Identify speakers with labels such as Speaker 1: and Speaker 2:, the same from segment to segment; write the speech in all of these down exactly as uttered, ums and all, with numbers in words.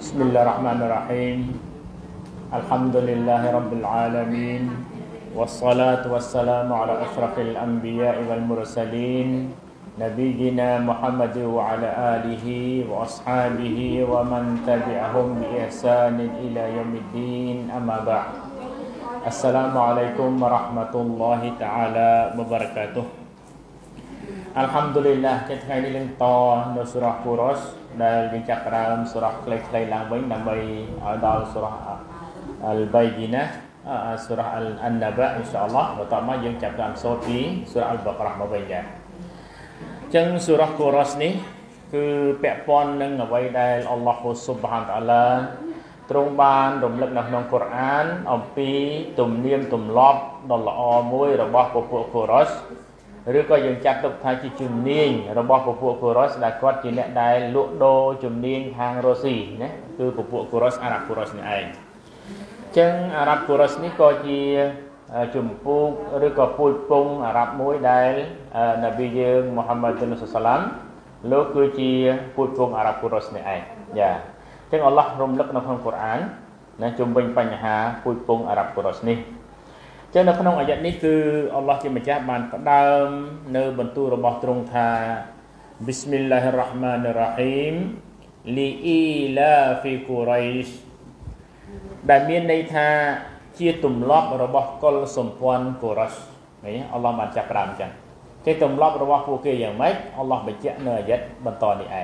Speaker 1: Bismillahirrahmanirrahim. Alhamdulillahirabbil alamin. Wassalatu wassalamu ala asyrafil anbiya'i wal mursalin nabiyyina Muhammad wa ala alihi wa ashabihi wa man tabi'ahum bi ihsanin ila yaumiddin. Amma ba'd. Assalamualaikum warahmatullahi taala wabarakatuh. Alhamdulillah, kitaថ្ងៃនេះនឹងតនៅសូរ៉ា Quros ដែលយើងចាប់ផ្ដើមសូរ៉ាខ្លីៗឡើងវិញដើម្បីឲ្យដល់សូរ៉ា Al-Bayyinah សូរ៉ា An-Naba អ៊ីនសាអល់ឡោះបន្តមកយើងចាប់ផ្ដើមសូត្រពីសូរ៉ា Al-Baqarah មកវិញដែរអញ្ចឹងសូរ៉ា Quros នេះគឺពាក់ព័ន្ធនឹងអ្វីដែលអល់ឡោះស៊ុបហានតាអាឡាទ្រង់បានរំលឹកនៅក្នុងកូរ៉ានអំពីទំនៀមទម្លាប់ដ៏ល្អមួយរបស់ពពួក Quros ឬក៏យើងចាត់ទុកថាជាជំនាញរបស់ពពួក Quros ដែលគាត់ជាអ្នកដែលលក់ដូរជំនាញខាងរុស្ស៊ីណាគឺពពួក Quros អារ៉ាប់ Quros នេះឯងអញ្ចឹងអារ៉ាប់ Quros នេះក៏ជាជំពូកឬក៏ពូជពងអារ៉ាប់មួយដែលនប៊ីយើងមូហាម៉ាត់ សល្លាមលោកគឺជាពូជពងអារ៉ាប់ Quros នេះឯងយ៉ាអញ្ចឹងអល់ឡោះរំលឹកនៅក្នុងកូរ៉ានណាជុំវិញបញ្ហាពូជពងអារ៉ាប់ Quros នេះចឹងនៅក្នុងអាយ៉ាត់នេះគឺអល់ឡោះជាម្ចាស់បានផ្ដើមនៅបន្ទូលរបស់ទ្រង់ថា Bismillahirrahmanirrahim li ila fi Quraish ដែលមានន័យថាជាទម្លាប់របស់កុលសម្ព័ន្ធ Quraish ឃើញអល់ឡោះបានចាប់ផ្ដើមចឹងគេទម្លាប់របស់ពួកគេយ៉ាងម៉េចអល់ឡោះបញ្ជាក់នៅអាយ៉ាត់បន្តនេះឯង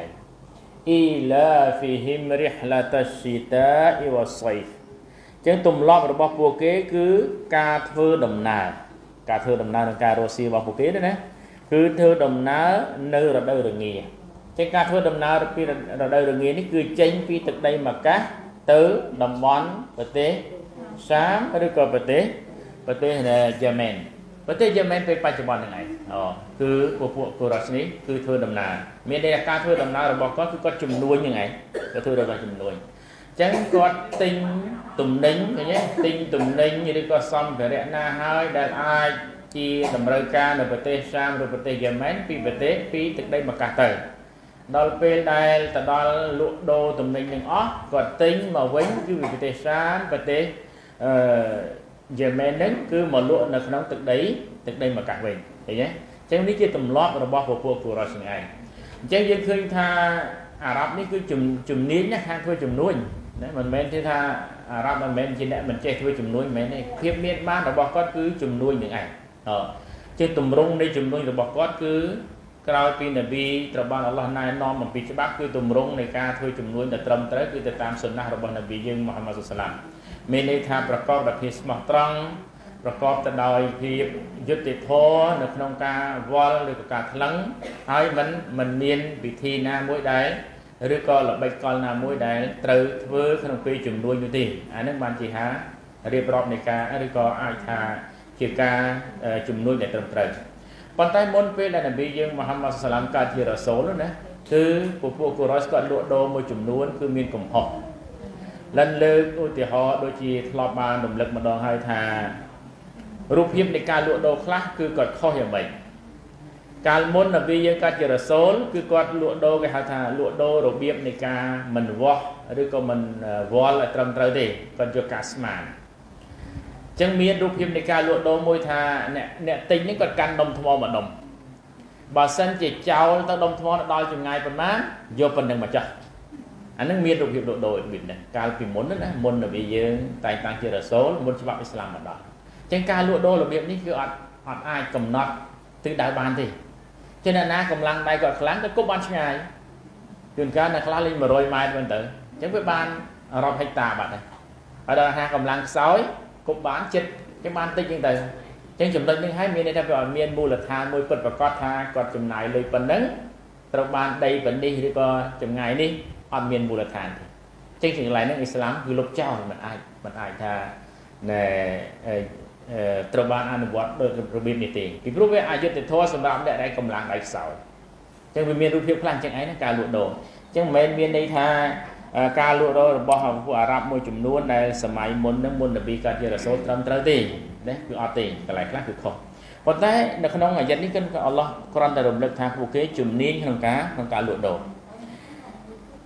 Speaker 1: ila fihim rihlatash shita'i was-sayf ចឹងទម្លាប់របស់ពួកគេគឺការធ្វើដំណើរការធ្វើដំណើរក្នុងការរស់ស៊ីរបស់ពួកគេណាគឺធ្វើដំណើរនៅរដូវរងាចឹងការធ្វើដំណើរពីរដូវរងានេះគឺចេញពីទឹកដីម៉ាកាសទៅតំបន់ប្រទេសសាមឬក៏ប្រទេសប្រទេសយេម៉ែនប្រទេសយេម៉ែនពេលបច្ចុប្បន្នហ្នឹងឯងអូគឺពួកពួកកូរ៉ាសនេះគឺធ្វើដំណើរមានន័យថាការធ្វើដំណើររបស់គាត់គឺគាត់ជំនួញហ្នឹងឯងគាត់ធ្វើរបស់ជំនួញចឹងគាត់ទិញទំនិញឃើញទេទិញទំនិញឬក៏សម្ភារៈណាហើយដែលអាចជាតម្រូវការនៅប្រទេសសាមឬប្រទេសយេម៉ែនពីប្រទេសពីទឹកដីម៉ាកាសទៅដល់ពេលដែលទៅដល់លក់ដូរទំនិញនឹងអស់គាត់ទិញមកវិញគឺពីប្រទេសសាមប្រទេសអឺយេម៉ែនហ្នឹងគឺមកលក់នៅក្នុងទឹកដីទឹកដីម៉ាកាសវិញឃើញទេចឹងនេះជាទម្លាប់របស់ពពួក Quraish ហ្នឹងឯងអញ្ចឹងយើងឃើញថាអារ៉ាប់នេះគឺជំនាញណាខាងធ្វើជំនួញណាមិនមែនទេថាអារ៉ាប់មិនមែនជាអ្នកមិនចេះធ្វើជំនួញមិនមែនទេភាពមានបានរបស់គាត់គឺជំនួញនឹងឯងអឺជាទម្រង់នៃជំនួញរបស់គាត់គឺក្រោយពីនប៊ីត្រូវបានអល់ឡោះណែនាំអំពីច្បាប់គឺទម្រង់នៃការធ្វើជំនួញដែលត្រឹមត្រូវគឺទៅតាមសុណាស់របស់នប៊ីយើងមូហាម៉ាត់ សល្លាមមានន័យថាប្រកបដោយភាពស្មោះត្រង់ប្រកបទៅដោយភាពយុត្តិធម៌នៅក្នុងការវល់ឬក៏ការថ្លឹងហើយមិនមិនមានវិធីណាមួយដែលឬក៏ល្បិចកលណាមួយដែលត្រូវធ្វើក្នុងពេលជំនួញនោះទេអានឹងបានជាហារៀបរាប់នៃការឬក៏អាចថាជាការជំនួញដែលត្រឹមត្រូវប៉ុន្តែមុនពេលដែលនប៊ីយើងមូហាម៉ាត់ សល្លាមកើតជារ៉ាសូលណាគឺពួកពួក Quraish គាត់លក់ដូរមួយចំនួនគឺមានកំហុសលិនលើកឧទាហរណ៍ដូចជាធ្លាប់បានរំលឹកម្ដងហើយថារូបភាពនៃការលក់ដូរខ្លះគឺគាត់ខុសយ៉ាងម៉េចកាលមុននប៊ីយើងកើតជារ៉ាសូលគឺគាត់លក់ដូរគេហៅថាលក់ដូររបៀបនៃការមិនវាស់ឬក៏មិនវល់ឲ្យត្រឹមត្រូវទេគាត់យកការស្មានអញ្ចឹងមានរូបភាពនៃការលក់ដូរមួយថាអ្នកអ្នកទិញនេះគាត់កាន់ដុំថ្មមួយដុំបើសិនជាចោលទៅដុំថ្មដល់ចម្ងាយប៉ុន្មានយកប៉ុណ្្នឹងមកចាស់អានឹងមានរូបភាពលក់ដូររបៀបនេះកាលពីមុនណាមុននប៊ីយើងតែងតាំងជារ៉ាសូលមុនច្បាប់អ៊ីស្លាមមកដល់អញ្ចឹងការលក់ដូររបៀបនេះគឺអត់អត់អាចកំណត់ទិសដៅបានទេចឹងអ្នកណាកម្លាំងដៃគាត់ខ្លាំងទៅគប់បានឆ្ងាយជួនកាលអ្នកខ្លះលេងមួយរយម៉ែត្រវិញទៅអញ្ចឹងវាបានរាប់ហិកតាបាត់ហើយហើយដល់ថាកម្លាំងខ្សោយគប់បានចិត្តគេបានតិចចឹងទៅអញ្ចឹងចំណុចនេះហើយមានន័យថាវាអត់មានមូលដ្ឋានមួយពិតប្រាកដថាគាត់ចំណាយលុយប៉ុណ្ណឹងត្រូវបានដីប៉ុណ្នេះឬក៏ចម្ងាយនេះអត់មានមូលដ្ឋានទេអញ្ចឹងជាកន្លែងហ្នឹងអ៊ីស្លាមគឺលុបចោលមិនអាចមិនអាចថាណែត្រូវបានអនុវត្តដោយរបៀបនេះទេពីព្រោះវាអយុត្តិធម៌សម្រាប់អ្នកដែលកម្លាំងដៃខ្សោយអញ្ចឹងវាមានរូបភាពខ្លះអញ្ចឹងឯងណាការលក់ដូរអញ្ចឹងមិនមែនមានន័យថាការលក់ដូររបស់ពួកអារ៉ាប់មួយចំនួនដែលសម័យមុនហ្នឹងមុននប៊ីកើតជារ៉ាសូលត្រឹមត្រូវទេណាគឺអត់ទេកន្លែងខ្លះគឺខុសប៉ុន្តែនៅក្នុងអាយ៉ាត់នេះគឺអល់ឡោះគ្រាន់តែរំលឹកថាពួកគេជំនាញក្នុងការក្នុងការលក់ដូរ អ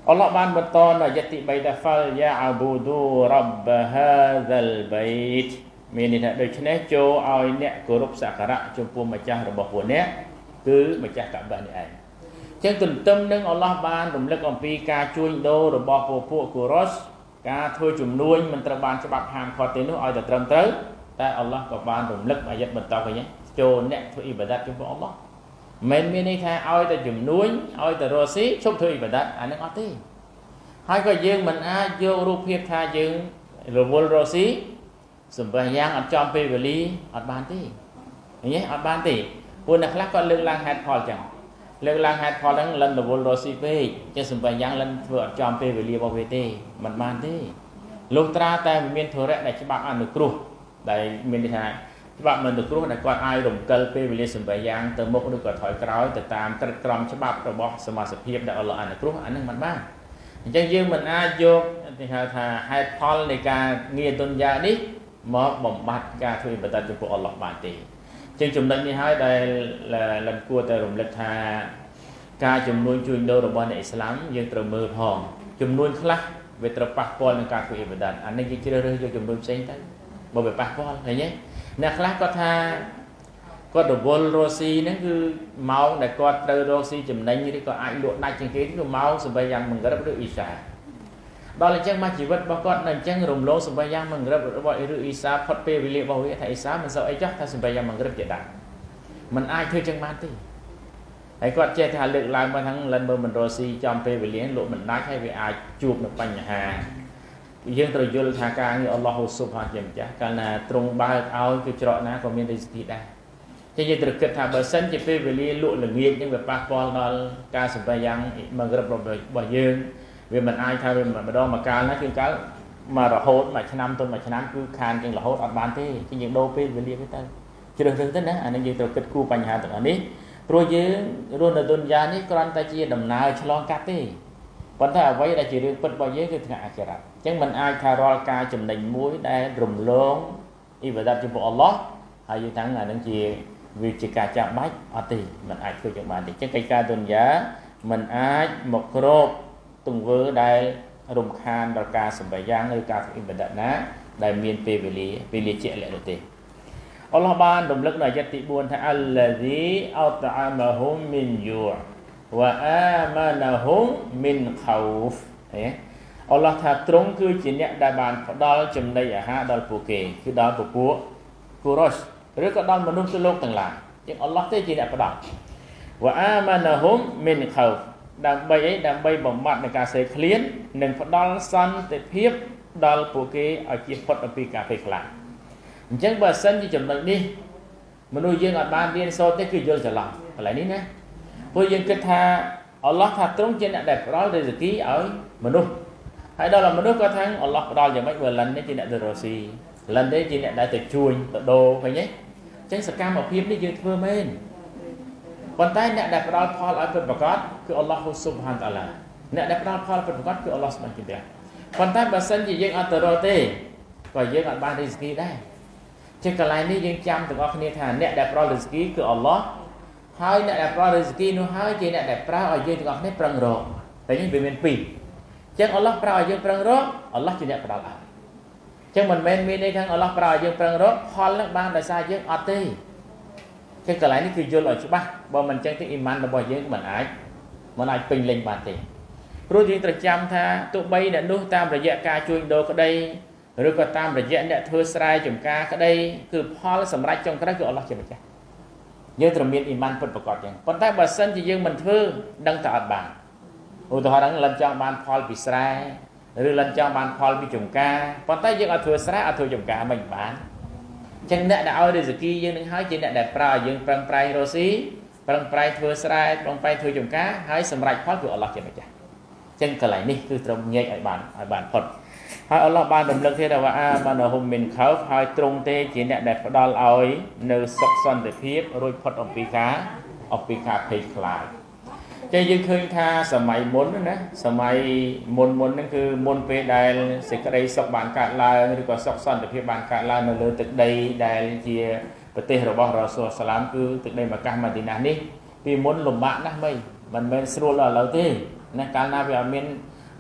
Speaker 1: อัลลอฮ์បានបន្តនៅយតិបៃតាហ្វាល់យ៉ាអាប៊ូឌូរ៉បហាហ្សាល់បៃតមានន័យថាដូច្នេះចូលឲ្យអ្នកគោរពសក្ការៈចំពោះម្ចាស់របស់ពួកអ្នកគឺម្ចាស់កាបានេះឯងចឹងទន្ទឹមនឹងអល់ឡោះបានរំលឹកអំពីការជួញដូររបស់ពួកពួកកូរ៉ុសការធ្វើជំនួញមិនត្រូវបានច្បាប់ហាមឃាត់ទេនោះឲ្យតែត្រឹមត្រូវតែអល់ឡោះក៏បានរំលឹកអាយ៉ាត់បន្តវិញចូលអ្នកធ្វើអ៊ីបាដាតចំពោះអល់ឡោះមិនមានន័យថាឲ្យតែជំនួញឲ្យតែរស់ស៊ីឈប់ធ្វើអ៊ីបាដាតអានឹងអត់ទេហើយក៏យើងមិនអាចយករូបភាពថាយើងរវល់រស់ស៊ីសម្រាប់យ៉ាងអត់ចំពេលវេលាអត់បានទេឃើញទេអត់បានទេពួកអ្នកខ្លះគាត់លើកឡើងហេតុផលចឹងលើកឡើងហេតុផលហ្នឹងលិនរវល់រស់ស៊ីពេកចេះសម្រាប់យ៉ាងលិនធ្វើអត់ចំពេលវេលារបស់វាទេមិនបានទេលុះត្រាតែមានធរៈដែលច្បាប់អនុគ្រោះដែលមានន័យថាច្បាប់មិនអនុគ្រោះដែលគាត់អាចរំកិលពេលវេលាសម្រាប់យ៉ាងទៅមុខឬក៏ថយក្រោយទៅតាមក្រឹតក្រមច្បាប់របស់សមាជិកភាពដែលអល់ឡោះអនុគ្រោះអានឹងមិនបានអញ្ចឹងយើងមិនអាចយកគេហៅថាហេតុផលនៃការងារទុនយ៉ានេះមកបំបត្តិការធ្វើបដិចំពោះអល់ឡោះបានទេជាងចំណុចនេះហើយដែលលំគួរតែរំលឹកថាការជំនួយជួញដូររបស់អ្នកអ៊ីស្លាមយើងត្រូវមើលផងជំនួយខ្លះវាត្រូវប៉ះពាល់នឹងការធ្វើបដិអានេះយើងជ្រើសរើសយកជំនួយផ្សេងទៅបើវាប៉ះពាល់ឃើញទេអ្នកខ្លះគាត់ថាគាត់រវល់រស់ស៊ីហ្នឹងគឺម៉ោងដែលគាត់ត្រូវរស់ស៊ីចំណេញឬក៏អាចលក់ដាច់ជាងគេគឺម៉ោងសម្រាប់យ៉ាងមង្រិបឬអ៊ីសាដល់អញ្ចឹងមកជីវិតរបស់គាត់នៅអញ្ចឹងរំលោភសម្រាប់យ៉ាងមង្រិបរបស់ឬអ៊ីសាផុតពេលវេលារបស់វាថាអ៊ីសាមិនសូវអីចោះថាសម្រាប់យ៉ាងមង្រិបជាដាច់មិនអាចធ្វើចឹងបានទេហើយគាត់ចេះថាលើកឡើងមកថាលិនមើលមិនរស់ស៊ីចំពេលវេលាលក់មិនដាច់ហើយវាអាចជួបនឹងបញ្ហាយើងត្រូវយល់ថាការងារអល់ឡោះស៊ុបហានជាម្ចាស់កាលណាទ្រង់បើកឲ្យគឺច្រកណាក៏មានរីស្ទីដែរចឹងយើងត្រូវគិតថាបើសិនជាពេលវេលាលក់ល្ងាចនឹងវាប៉ះពាល់ដល់ការសម្ភារយ៉ាងមករឹបរបស់យើងវាមិនអាចថាវាម្ដងមកកាលណាគឺកាលមករហូតមួយឆ្នាំទៅមួយឆ្នាំគឺខានជាងរហូតអត់បានទេចឹងយើងដូរពេលវេលាទៅទៅជ្រើសរើសទៅណាអានេះយើងត្រូវគិតគូរបញ្ហាទាំងអស់នេះព្រោះយើងរស់នៅឌុនយ៉ានេះគ្រាន់តែជាដំណើរឆ្លងកាត់ទេប៉ុន្តែអ្វីដែលជារឿងពិតរបស់យើងគឺថ្ងៃអាខិរ៉ាត់អញ្ចឹងមិនអាចថារាល់ការចំណេញមួយដែលរំលងអ៊ីបាដាតចំពោះអល់ឡោះហើយយើងទាំងអានឹងជាវាជាការចាំបាច់អត់ទេមិនអាចធ្វើយ៉ាងបានទេអញ្ចឹងកិច្ចការឌុនយ៉ាមិនអាចមកគ្របទង្វើដែលរំខានដល់ការសម្បយ៉ាងឬការអ៊ីបាដាតណាដែលមានពេលវេលាពេលលាជាក់លាក់នោះទេអល់ឡោះបានរំលឹកនៅអាយ៉ាត់ទីបួនថាអល្លាហ្ស៊ីអតអាមហ៊ុមមីនយូវ៉ាអាម៉ាណាហ៊ុមមីនខោហ្វហេអល់ឡោះថាទ្រង់គឺជាអ្នកដែលបានផ្ដល់ចំណីអាហារដល់ពួកគេគឺដល់ពួកពួកកូរ៉ុសឬក៏ដល់មនុស្សទៅលោកទាំងឡាយជាងអល់ឡោះទេជាអ្នកផ្ដល់វ៉ាអាម៉ាណាហ៊ុមមីនខោហ្វដើម្បីអីដើម្បីបំបត្តិនៃការសេឃ្លាននិងផ្ដល់សន្តិភាពដល់ពួកគេឲ្យជៀសផុតអំពីការភ័យខ្លាចអញ្ចឹងបើសិនជាចំណុចនេះមនុស្សយើងអត់បានរៀនសូត្រទេគឺយល់ច្រឡំកន្លែងនេះណាព្រោះយើងគិតថាអល់ឡោះថាទ្រង់ជាអ្នកដែលផ្ដល់រិស្គីឲ្យមនុស្សហើយដល់មនុស្សក៏ថាអល់ឡោះផ្ដល់យ៉ាងម៉េចបើលិននេះជាអ្នកទៅរស់ស៊ីលិននេះជាអ្នកដែលទៅជួយទៅដូរឃើញទេអញ្ចឹងសកម្មភាពនេះយើងធ្វើមែនប៉ុន្តែអ្នកដែលផ្ដល់ផលឲ្យពិតប្រាកដគឺអល់ឡោះស៊ុបហានតាឡាអ្នកដែលផ្ដល់ផលពិតប្រាកដគឺអល់ឡោះស្ម័គ្រចិត្តប៉ុន្តែបើសិនជាយើងអត់ទៅរកទេក៏យើងអត់បានរិស្គីដែរជាកន្លែងនេះយើងចាំទាំងអស់គ្នាថាអ្នកដែលផ្ដល់រិស្គីគឺអល់ឡោះហើយអ្នកដែលផ្ដល់រិស្គីនោះហើយជាអ្នកដែលប្រើឲ្យយើងទាំងអស់គ្នាប្រឹងរកតែនេះវាមានពីរអញ្ចឹងអល់ឡោះប្រើឲ្យយើងប្រឹងរកអល់ឡោះជាអ្នកផ្ដល់ឲ្យអញ្ចឹងមិនមែនមានន័យថាអល់ឡោះប្រើឲ្យយើងប្រឹងរកផលនឹងបានដោយសារយើងអត់ទេចឹងកន្លែងនេះគឺយល់ឲ្យច្បាស់បើមិនអញ្ចឹងទេអ៊ីម៉ានរបស់យើងមិនអាចមិនអាចពេញលេញបានទេព្រោះយើងត្រូវចាំថាទោះបីអ្នកនោះតាមរយៈការជួញដូរក្តីឬក៏តាមរយៈអ្នកធ្វើស្រែចម្ការក្តីគឺផលសម្រាប់ចុងក្រោយគឺអល់ឡោះជាម្ចាស់យើងត្រូវមានអ៊ីម៉ានពិតប្រាកដចឹងប៉ុន្តែបើសិនជាយើងមិនធ្វើដឹងតែអត់បានឧទាហរណ៍ហ្នឹងលិនចង់បានផលពីស្រែឬលិនចង់បានផលពីចម្ការប៉ុន្តែយើងអត់ធ្វើស្រែអត់ធ្វើចម្ការមិនបានចឹងអ្នកដែលឲ្យរិស្គីយើងនឹងហើយជាអ្នកដែលប្រើឲ្យយើងប្រឹងប្រែងរស់ស៊ីប្រឹងប្រែងធ្វើស្រែប្រឹងប្រែងធ្វើចម្ការហើយសម្រេចផលគឺអល់ឡោះជាម្ចាស់ចឹងកន្លែងនេះគឺត្រូវញែកឲ្យបានឲ្យបានផុតហើយអល់ឡោះបានរំលឹកទៀតថាអាម៉ាណាហ៊ុមមីនខោហ្វហើយទ្រង់ទេជាអ្នកដែលផ្ដល់ឲ្យនៅសុខសន្តិភាពរួចផុតអំពីការអំពីការភ័យខ្លាចចឹងយើងឃើញថាសម័យមុនណាសម័យមុនមុនហ្នឹងគឺមុនពេលដែលសេចក្តីសុខបានកើតឡើងឬក៏សុខសន្តិភាពបានកើតឡើងនៅលើទឹកដីដែលជាប្រទេសរបស់រ៉ាស៊ូលសាឡាមគឺទឹកដីម៉ាកាសម៉ាឌីណានេះពីមុនលំបាកណាស់មិនមិនមែនស្រួលដល់ឥឡូវទេណាកាលណាវាអត់មាន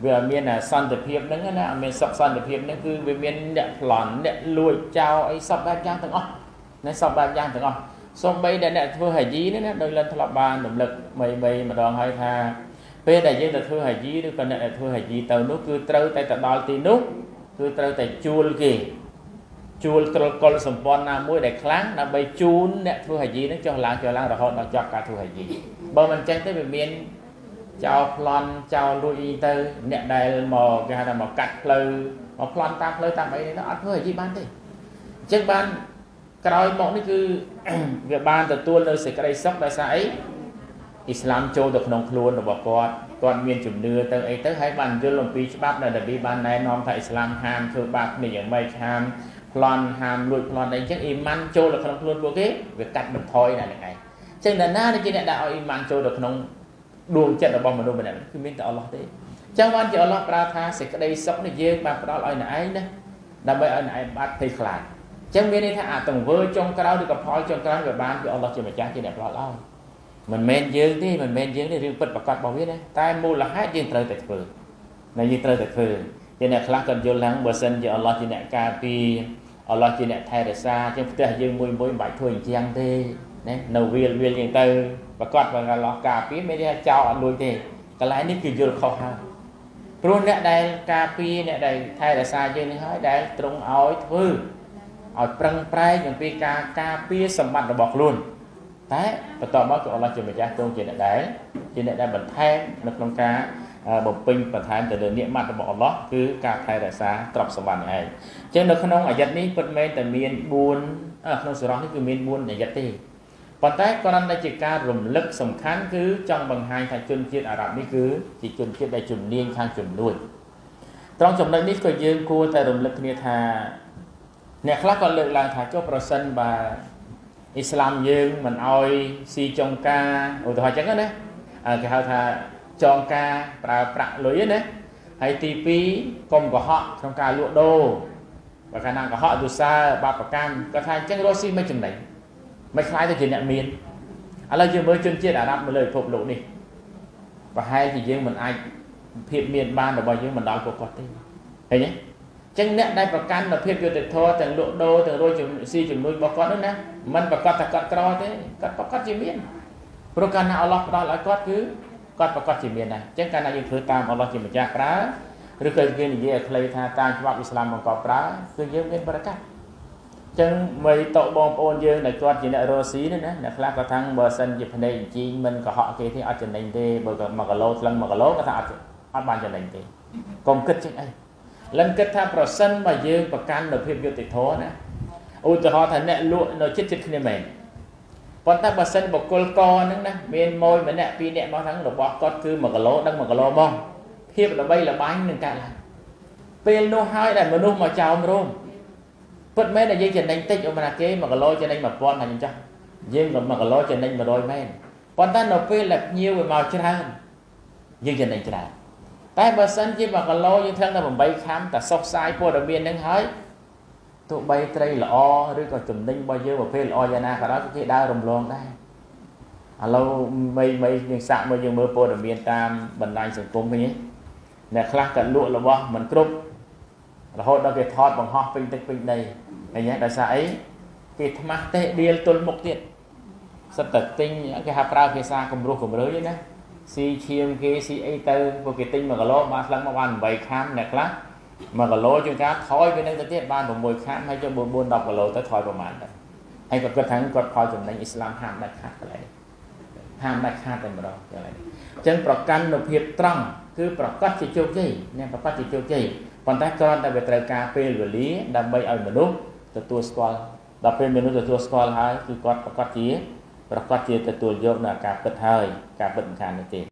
Speaker 1: វាមានសន្តិភាពហ្នឹងណាមានសុខសន្តិភាពហ្នឹងគឺវាមានអ្នកប្លន់អ្នកលួចចោលអីសពបែបយ៉ាងទាំងអស់ណាសពបែបយ៉ាងទាំងអស់សូម្បីតែអ្នកធ្វើហាជីនេះណាដោយលិនធ្លាប់បានរំលឹកបីបីម្ដងហើយថាពេលដែលយើងទៅធ្វើហាជីឬក៏អ្នកដែលធ្វើហាជីទៅនោះគឺត្រូវតែទៅដល់ទីនោះគឺត្រូវតែជួលគេជួលត្រកុលសម្ព័ន្ធណាមួយដែលខ្លាំងដើម្បីជូនអ្នកធ្វើហាជីនឹងចុះឡើងចុះឡើងរហូតដល់ចប់ការធ្វើហាជីបើមិនចឹងទេវាមានចោលប្លន់ចោលលួចអីទៅអ្នកដែលមកគេហៅថាមកកាត់ផ្លូវមកប្លន់តាមផ្លូវតាមអីនេះអត់ធ្វើហាជីបានទេអញ្ចឹងបានក្រោយមកនេះគឺវាបានទទួលនៅសេចក្តីសុខដោយសារអីអ៊ីស្លាមចូលទៅក្នុងខ្លួនរបស់គាត់គាត់មានជំនឿទៅអីទៅហើយបានយល់អំពីច្បាប់ដែលនប៊ីបានណែនាំថាអ៊ីស្លាមហាមធ្វើបាបគ្នាយ៉ាងម៉េចហាមប្លន់ហាមលួចប្លន់អីអញ្ចឹងអ៊ីម៉ាន់ចូលទៅក្នុងខ្លួនពួកគេវាកាត់បន្ថយណាស់ហ្នឹងឯងអញ្ចឹងដល់ណាដែលជាអ្នកដាក់ឲ្យអ៊ីម៉ាន់ចូលទៅក្នុងដួងចិត្តរបស់មនុស្សម្នាក់គឺមានតែអល់ឡោះទេអញ្ចឹងបានជាអល់ឡោះប្រើថាសេចក្តីសុខនេះយើងបានផ្ដល់ឲ្យអ្នកឯងណាដើម្បីឲ្យអ្នកឯងបាត់ភ័យខ្លាចអញ្ចឹងមានន័យថាអាទង្វើចុងក្រោយឬក៏ផលចុងក្រោយវាបានពីអល់ឡោះជាម្ចាស់ជាអ្នកផ្ដល់ឲ្យមិនមែនយើងទេមិនមែនយើងទេរឿងពិតប្រាកដរបស់វាណាតែមូលហេតុយើងត្រូវតែធ្វើណាយើងត្រូវតែធ្វើជាអ្នកខ្លះក៏យល់ឡើងបើសិនជាអល់ឡោះជាអ្នកការពារអល់ឡោះជាអ្នកថែរក្សាអញ្ចឹងផ្ទះយើងមួយមួយមិនបាច់ធ្វើអញ្ចឹងទេណានៅវាលវាលអញ្ចឹងទៅប្រកាសបើអល់ឡោះការពារមានតែចោលអត់លួចទេកន្លែងនេះគឺយល់ខុសហើយព្រោះអ្នកដែលការពារអ្នកដែលថែរក្សាយើងនេះហើយដែលទ្រង់ឲ្យធ្វើឲ្យប្រឹងប្រែងអំពីការការពារសម្បត្តិរបស់ខ្លួនតែបន្ទាប់មកគឺអល់ឡោះជាម្ចាស់ទ្រង់ជាអ្នកដែលជាអ្នកដែលបន្ថែមនៅក្នុងការបំពេញបន្ថែមទៅលើនិមត្តរបស់អល់ឡោះគឺការថែរក្សាទ្រព្យសម្បត្តិនេះឯងអញ្ចឹងនៅក្នុងអាយ៉ាត់នេះពិតមែនតែមានបួនក្នុងសូរ៉ានេះគឺមានបួនអាយ៉ាត់ទេប៉ុន្តែគ្រាន់តែជាការរំលឹកសំខាន់គឺចង់បង្ហាញថាជនជាតិអារ៉ាប់នេះគឺជាជនជាតិដែលជំនាញខាងជំនួយត្រង់ចំណុចនេះក៏យើងគួរតែរំលឹកគ្នាថាអ្នកខ្លះក៏លើកឡើងថាចុះប្រសិនបើអ៊ីស្លាមយើងមិនអោយស៊ីចុងការឧទាហរណ៍ចឹងណាគេហៅថាចងការប្រើប្រាក់លុយណាហើយទីពីរកុំកុហកក្នុងការលក់ដូរបើកាលណាកុហកទុសាបាបកម្មគាត់ថាអញ្ចឹងរស់ស៊ីមិនចំណេញមិនខ្លាយទៅជាអ្នកមានឥឡូវយើងមើលជនជាតិអារ៉ាប់នៅលើពិភពលោកនេះប្រហែលជាយើងមិនអាចភាពមានបានរបស់យើងមិនដល់ពួកគាត់ទេឃើញទេអញ្ចឹងអ្នកដែលប្រកាន់នូវភាពយុត្តិធម៌ទាំងលក់ដូរទាំងរស់ស៊ីជំនួយរបស់គាត់នោះណាមិនប្រកាសថាគាត់ក្រទេគាត់ប្រកាសជាមានព្រោះកាលណាអល់ឡោះផ្ដល់ឲ្យគាត់គឺគាត់ប្រកាសជាមានដែរអញ្ចឹងកាលណាយើងធ្វើតាមអល់ឡោះជាម្ចាស់ប្រើឬក៏គេនិយាយឲ្យខ្លីថាតាមច្បាប់អ៊ីស្លាមបង្កប់ប្រើគឺយើងមានបរិកាសអញ្ចឹងមិនតកបងប្អូនយើងដែលគាត់ជាអ្នករស់ស៊ីនេះណាអ្នកខ្លះក៏ថាបើសិនជាភ្នែកជីងមិនកុហកគេទេអត់ចំណេញទេបើក៏មួយគីឡូថ្លឹងមួយគីឡូគាត់ថាអត់អត់បានចំណេញទេកុំគិតចឹងអីលិនគិតថាប្រសិនបើយើងប្រកាន់នូវភាពយុត្តិធម៌ណាឧទាហរណ៍ថាអ្នកលក់នៅចិត្តចិត្តគ្នាមែនប៉ុន្តែបើសិនបុគ្គលកហ្នឹងណាមានម៉ួយម្នាក់ពីរនាក់មកហ្នឹងរបស់គាត់គឺមួយគីឡូដឹងមួយគីឡូមកភាពល្បីល្បាញនឹងកើតឡើងពេលនោះហើយដែលមនុស្សមកចោមរោមពិតមែនតែយើងចំណេញតិចអូម៉ាគេមួយគីឡូចំណេញមួយពាន់ហើយអញ្ចឹងយើងក៏មួយគីឡូចំណេញមួយរយមែនប៉ុន្តែនៅពេលដែលភ្ញៀវវាមកច្រើនយើងចំណេញច្រើនតែបើសិនជាមួយគីឡូយើងធ្វើតែeightខាំតែសុខសាយព័ត៌មានហ្នឹងហើយទោះបីត្រីល្អឬក៏ចំណេញរបស់យើងប្រភេទល្អយ៉ាងណាក៏ដោយគេដើររំលងដែរឥឡូវមីមីយើងសាក់មកយើងមើលព័ត៌មានតាមបណ្ដាញសង្គមវិញអ្នកខ្លះក៏លក់របស់មិនគ្រប់រហូតដល់គេថតបង្ហោះពេញទឹកពេញដីឃើញទេដោយសារអីគេថ្មាស់ទេដៀលទល់មុខទៀតសិតតែទិញគេហៅប្រើភាសាគំរោះគំរើយណាស៊ីឈាមគេស៊ីអីទៅពួកគេទិញមួយគីឡូបានថ្លឹងមកបានeightខាំអ្នកខ្លះមួយគីឡូជាងការថយវានឹងទៅទៀតបានsixខាំហើយចុះfour tenគីឡូទៅថយប្រហែលទៅហើយគាត់គិតថាគាត់ផលចំណេញអ៊ីស្លាមហាមដាច់ខាតកន្លែងហាមដាច់ខាតតែម្ដងកន្លែងនេះអញ្ចឹងប្រកាន់នូវភាពត្រង់គឺប្រកាសជាជោគជ័យអ្នកប្រកាសជាជោគជ័យប៉ុន្តែគ្រាន់តែវាត្រូវការពេលវេលាដើម្បីឲ្យមនុស្សទទួលស្គាល់ដល់ពេលមនុស្សទទួលស្គាល់ហើយគឺគាត់ប្រកាសជាប្រកាសជាទទួលយកនៅការពិតហើយការពិតមិនខាននេះទេ